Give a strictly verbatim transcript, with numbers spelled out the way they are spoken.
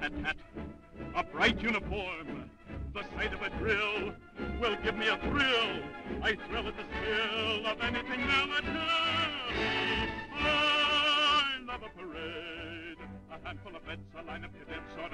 tat-tat. A bright uniform, the sight of a drill will give me a thrill. I thrill at the thrill of anything military. I love a parade, a handful of vets, a line of cadets, or